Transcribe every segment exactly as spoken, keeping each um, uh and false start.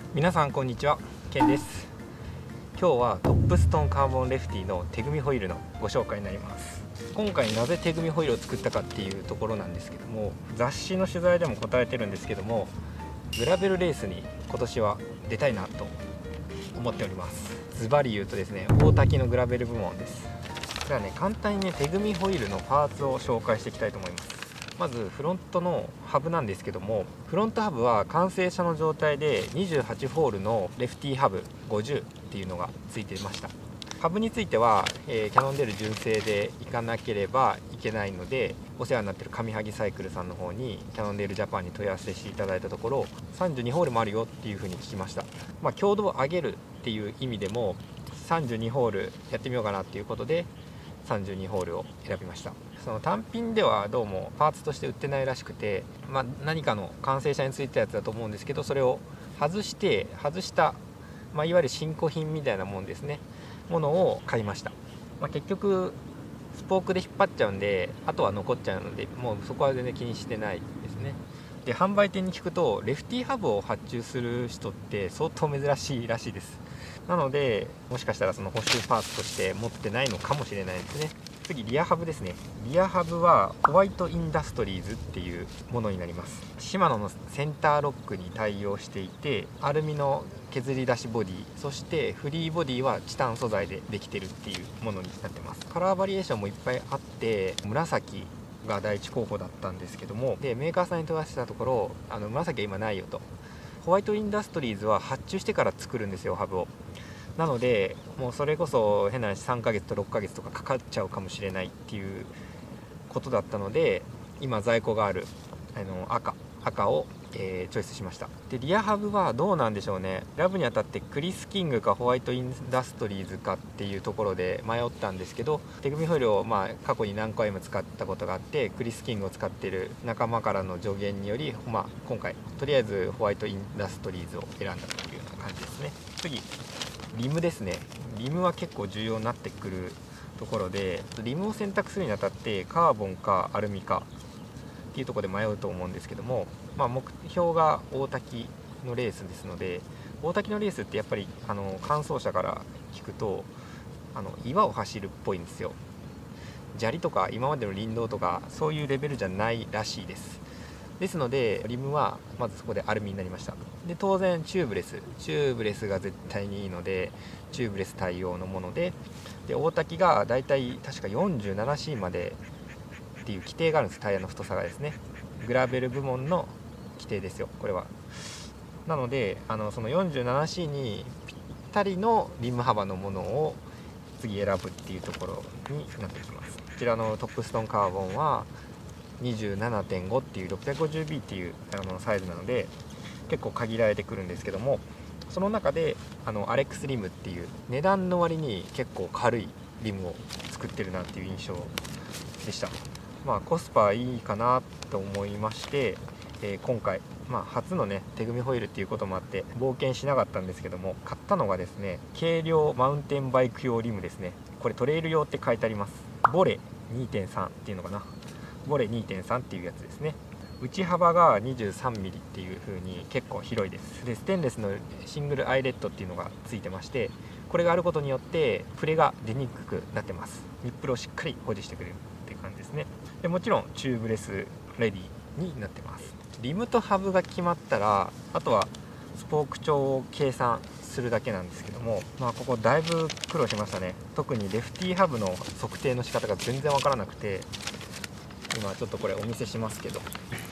皆さんこんにちは、ケンです。今日はトップストーンカーボンレフティの手組みホイールのご紹介になります。今回なぜ手組みホイールを作ったかっていうところなんですけども、雑誌の取材でも答えてるんですけども、グラベルレースに今年は出たいなと思っております。ズバリ言うとですね、大滝のグラベル部門です。ではね、簡単にね手組みホイールのパーツを紹介していきたいと思います。まずフロントのハブなんですけども、フロントハブは完成車の状態でにじゅうはちホールのレフティハブごじゅうっていうのがついていました。ハブについては、えー、キャノンデール純正でいかなければいけないので、お世話になっている上萩サイクルさんの方にキャノンデールジャパンに問い合わせしていただいたところ、さんじゅうにホールもあるよっていうふうに聞きました。まあ、強度を上げるっていう意味でもさんじゅうにホールやってみようかなっていうことでさんじゅうにホールを選びました。その単品ではどうもパーツとして売ってないらしくて、まあ、何かの完成車についたやつだと思うんですけど、それを外して外した、まあ、いわゆる新古品みたいなもんですね、ものを買いました。まあ、結局スポークで引っ張っちゃうんで、あとは残っちゃうので、もうそこは全然気にしてないですね。で、販売店に聞くとレフティハブを発注する人って相当珍しいらしいです。なのでもしかしたらその補修パーツとして持ってないのかもしれないですね。次、リアハブですね。リアハブはホワイトインダストリーズっていうものになります。シマノのセンターロックに対応していて、アルミの削り出しボディ、そしてフリーボディはチタン素材でできてるっていうものになってます。カラーバリエーションもいっぱいあって、紫が第一候補だったんですけども、でメーカーさんに問い合わせたところ、あの紫は今ないよと。ホワイトインダストリーズは発注してから作るんですよ、ハブを。なのでもうそれこそ変な話さんかげつとろっかげつとかかかっちゃうかもしれないっていうことだったので、今在庫があるあの赤赤を、えー、チョイスしました。でリアハブはどうなんでしょうね。選ぶにあたってクリスキングかホワイトインダストリーズかっていうところで迷ったんですけど、手組みホイールをまあ過去に何回も使ったことがあって、クリスキングを使っている仲間からの助言により、まあ、今回とりあえずホワイトインダストリーズを選んだというような感じですね。次、リムですね。リムは結構重要になってくるところで、リムを選択するにあたってカーボンかアルミかっていうところで迷うと思うんですけども、まあ、目標が大滝のレースですので、大滝のレースってやっぱりあの完走者から聞くとあの岩を走るっぽいんですよ。砂利とか今までの林道とかそういうレベルじゃないらしいです。ですのでリムはまずそこでアルミになりました。で当然チューブレスチューブレスが絶対にいいので、チューブレス対応のもので、で大滝がだいたい確か よんじゅうななシー までっていう規定があるんです。タイヤの太さがですね、グラベル部門の規定ですよ、これは。なのであのその よんじゅうななシー にぴったりのリム幅のものを次選ぶっていうところになってきます。こちらのトップストーンカーボンは にじゅうななてんご っていう ろっぴゃくごじゅうビー っていうあのサイズなので結構限られてくるんですけども、その中であのアレックスリムっていう値段の割に結構軽いリムを作ってるなっていう印象でした。まあコスパいいかなと思いまして、えー、今回、まあ、初のね手組みホイールっていうこともあって冒険しなかったんですけども、買ったのがですね、軽量マウンテンバイク用リムですね。これトレイル用って書いてあります。ボレ にてんさん っていうのかな、ボレ にてんさん っていうやつですね。内幅が にじゅうさんミリ っていう風に結構広いです。でステンレスのシングルアイレットっていうのがついてまして、これがあることによってプレが出にくくなってます。ニップルをしっかり保持してくれるっていう感じですね。でもちろんチューブレスレディになってます。リムとハブが決まったらあとはスポーク長を計算するだけなんですけども、まあここだいぶ苦労しましたね。特にレフティハブの測定の仕方が全然わからなくて、今ちょっとこれお見せしますけど、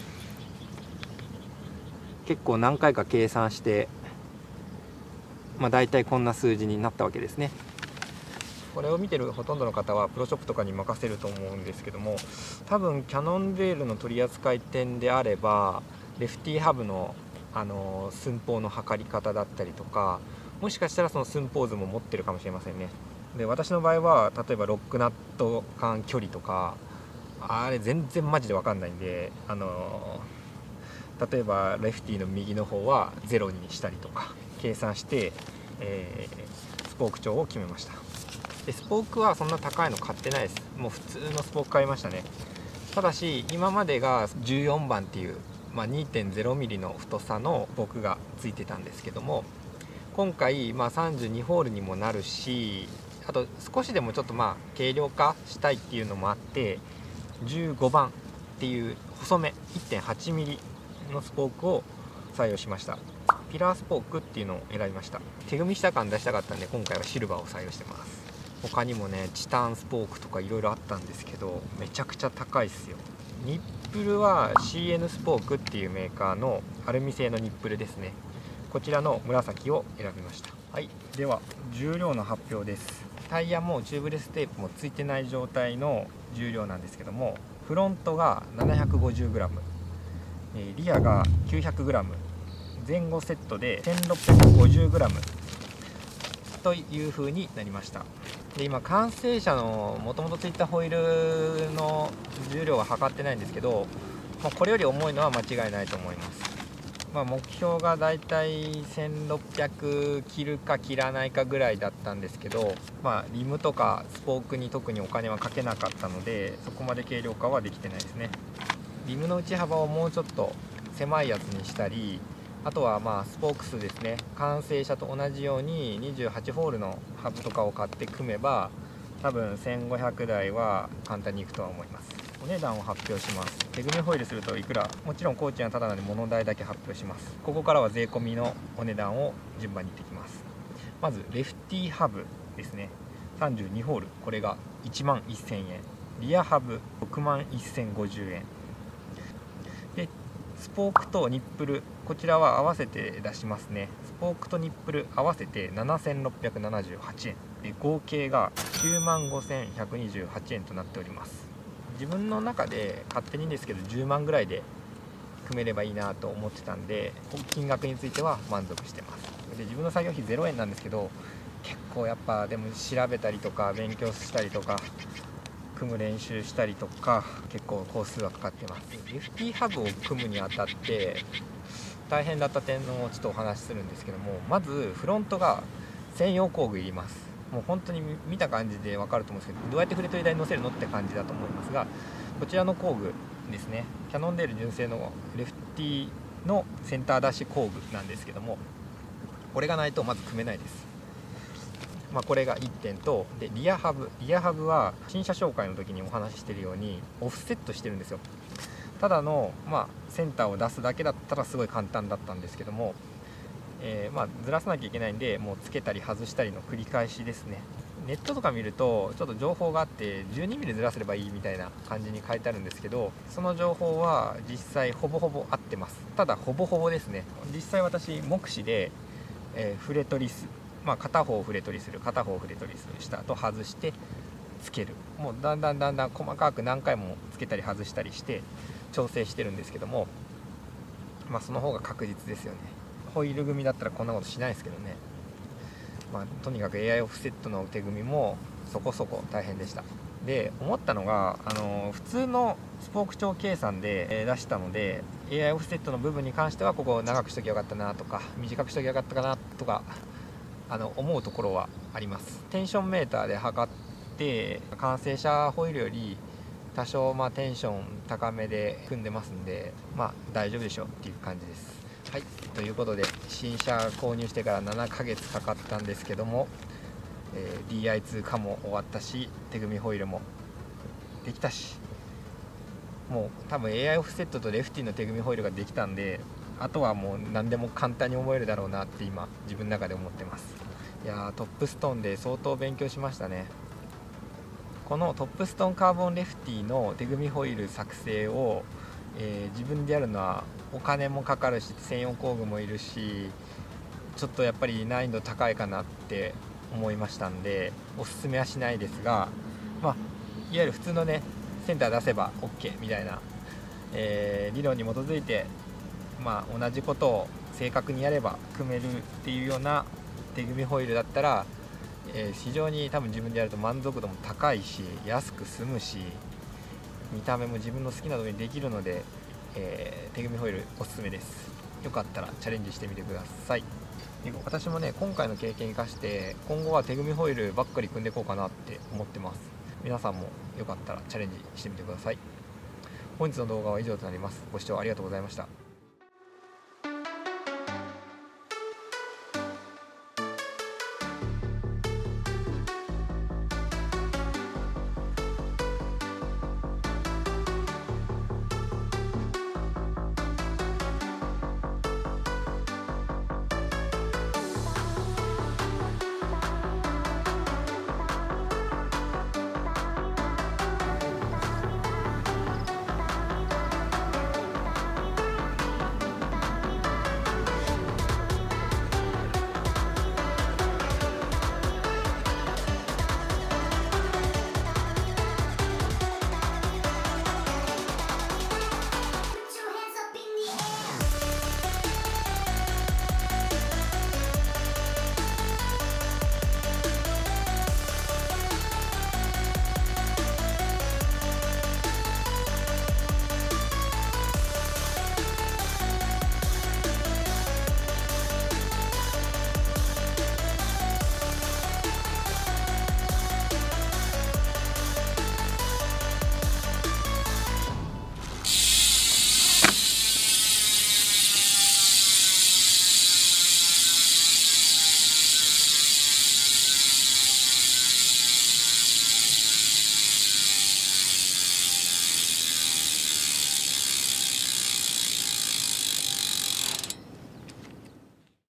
結構何回か計算して、まあ、大体こんな数字になったわけですね。これを見てるほとんどの方はプロショップとかに任せると思うんですけども、多分キャノンデールの取扱店であればレフティハブの、あの寸法の測り方だったりとか、もしかしたらその寸法図も持ってるかもしれませんね。で私の場合は例えばロックナット間距離とかあれ全然マジで分かんないんで、あの例えばレフティの右の方はゼロにしたりとか計算して、えー、スポーク長を決めました。でスポークはそんな高いの買ってないです。もう普通のスポーク買いましたね。ただし今までがじゅうよんばんっていうまあ、にてんゼロミリ の太さのスポークがついてたんですけども、今回、まあ、さんじゅうにホールにもなるし、あと少しでもちょっとまあ軽量化したいっていうのもあってじゅうごばんっていう細め いってんはちミリ のスポークを採用しました。ピラースポークっていうのを選びました。手組みした感出したかったんで今回はシルバーを採用してます。他にもねチタンスポークとかいろいろあったんですけど、めちゃくちゃ高いっすよ。ニップルは シーエヌ スポークっていうメーカーのアルミ製のニップルですね。こちらの紫を選びました。はい、では重量の発表です。タイヤもチューブレステープもついてない状態の重量なんですけども、フロントが ななひゃくごじゅうグラム、 リアが きゅうひゃくグラム、 前後セットで せんろっぴゃくごじゅうグラム という風になりました。で今完成車のもともとついたホイールの重量は測ってないんですけど、まあ、これより重いのは間違いないと思います。まあ、目標がだいたいせんろっぴゃく切るか切らないかぐらいだったんですけど、まあ、リムとかスポークに特にお金はかけなかったのでそこまで軽量化はできてないですね。リムの内幅をもうちょっと狭いやつにしたり、あとはまあスポーク数ですね、完成車と同じようににじゅうはちホールのハブとかを買って組めば多分せんごひゃくだいは簡単にいくとは思います。お値段を発表します。手組みホイールするといくら、もちろん工賃はただなので物代だけ発表します。ここからは税込みのお値段を順番に言ってきます。まずレフティハブですね、さんじゅうにホール、これがいちまんせんえん、リアハブろくまんせんごじゅうえんで、スポークとニップル、こちらは合わせて出しますね。スポークとニップル合わせてななせんろっぴゃくななじゅうはちえんで、合計がきゅうまんごせんひゃくにじゅうはちえんとなっております。自分の中で勝手にですけどじゅうまんぐらいで組めればいいなと思ってたんで、金額については満足してます。で自分の作業費ゼロえんなんですけど、結構やっぱでも調べたりとか勉強したりとか組む練習したりとか結構工数はかかってます。レフティハブを組むにあたって大変だった点をちょっとお話しするんですけども、まずフロントが専用工具いります。もう本当に見た感じで分かると思うんですけど、どうやってフレットリ台に乗せるのって感じだと思いますが、こちらの工具ですね、キャノンデール純正のレフティのセンターダッシュ工具なんですけども、これがないとまず組めないです。まあ、これがいってんと、でリアハブリアハブは新車紹介の時にお話ししてるようにオフセットしてるんですよ。ただの、まあ、センターを出すだけだったらすごい簡単だったんですけども、えー、まあずらさなきゃいけないんで、もうつけたり外したりの繰り返しですね。ネットとか見るとちょっと情報があって じゅうにミリ ずらせればいいみたいな感じに書いてあるんですけど、その情報は実際ほぼほぼ合ってます。ただほぼほぼですね。実際私目視で、えー、フレトリス、まあ、片方フレトリする片方フレトリスした後外してつける、もうだんだんだんだん細かく何回もつけたり外したりして調整してるんですけども、まあその方が確実ですよね。ホイール組だったらこんなことしないですけどね。まあ、とにかく エーアイ オフセットの手組みもそこそこ大変でした。で思ったのが、あの普通のスポーク長計算で出したので エーアイ オフセットの部分に関してはここを長くしときゃよかったなとか短くしときゃよかったかなとかあの思うところはあります。テンションメーターで測って完成車ホイールより多少まあテンション高めで組んでますんで、まあ大丈夫でしょうっていう感じです。はい、ということで新車購入してからななかげつかかったんですけども、えー、ディーアイツー 化も終わったし手組みホイールもできたし、もう多分 エーアイ オフセットとレフティの手組みホイールができたんで、あとはもう何でも簡単に思えるだろうなって今自分の中で思ってます。いやー、トップストーンで相当勉強しましたね。このトップストーンカーボンレフティの手組みホイール作成を、えー、自分でやるのはお金もかかるし専用工具もいるし、ちょっとやっぱり難易度高いかなって思いましたんでおすすめはしないですが、まあ、いわゆる普通のねセンター出せば OK みたいな、えー、理論に基づいて、まあ、同じことを正確にやれば組めるっていうような手組みホイールだったら、えー、非常に多分自分でやると満足度も高いし安く済むし見た目も自分の好きな通りにできるので、えー、手組みホイールおすすめです。よかったらチャレンジしてみてください。で私もね今回の経験生かして今後は手組みホイールばっかり組んでいこうかなって思ってます。皆さんもよかったらチャレンジしてみてください。本日の動画は以上となります。ご視聴ありがとうございました。